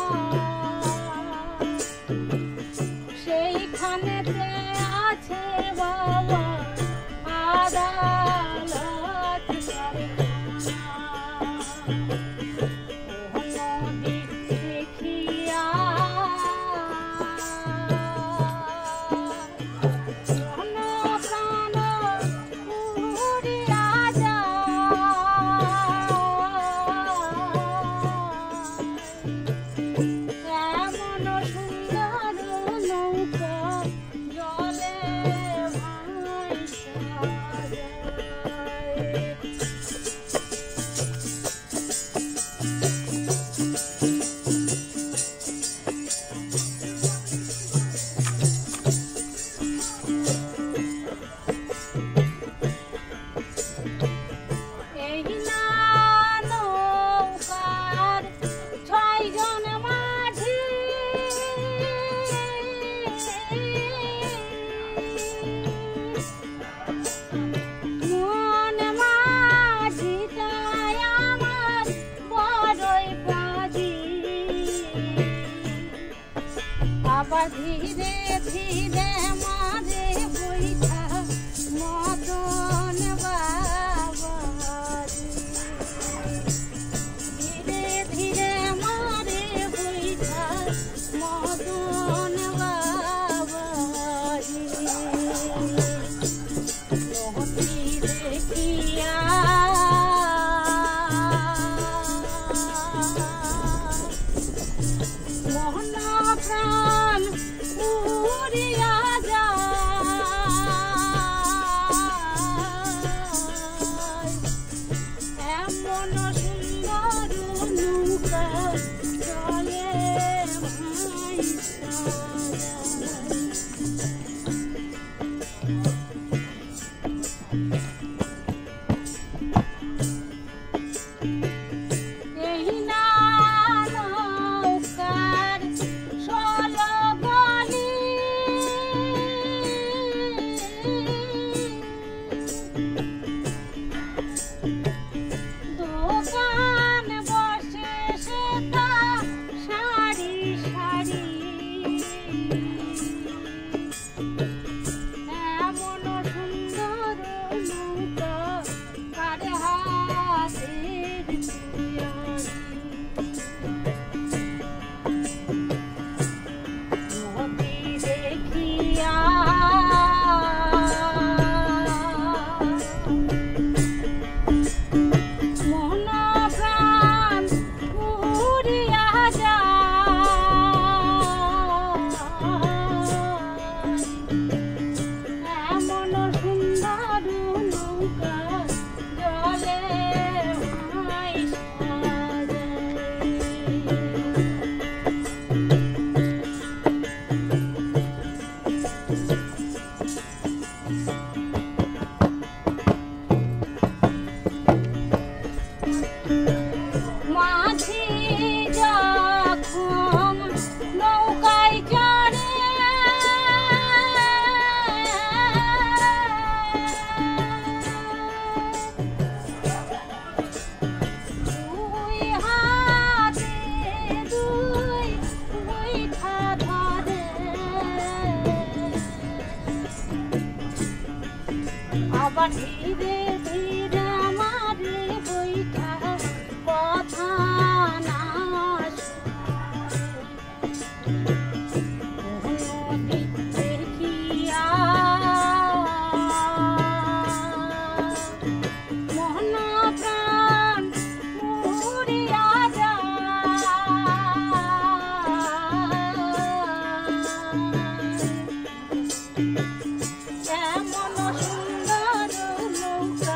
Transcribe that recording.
সেইখানেতে আছে বাবা আদালত নদী দেখিয়া প্রাণ উড়িয়া এমন সুন্দর নৌকা জলে ভাসা যায়। এই না নৌকার ছয়জন মাঝি মন মাঝিটাই আমার বড়ই বাজি আবার ধীরে ধীরে মাঝে বৈঠা মদন বাবাজি ধীরে ধীরে মারে বৈঠা মদন বাবাজি নদী দেখিয়া মোহন প্রাণ উড়িয়া যায়। এমন সুন্দর নৌকা জলে ভাসা যায়। এই না নৌকার ষোলো গলি দোকান বসে সেটা সারি সারি এমন সুন্দর নৌকা কার হাতের নদী দেখিয়া মন প্রাণ উড়িয়া যায়। এমন সুন্দর নৌকা জলে ভাসা যায়। মাঝি যখন নৌকায় চড়ে দুই হাতে দুই বৈঠা ধরে আবার ধীরে ধীরে মারে বৈঠা কথা না নদী দেখিয়া মোহন প্রাণ উড়িয়া যায়। এমন সুন্দর নৌকা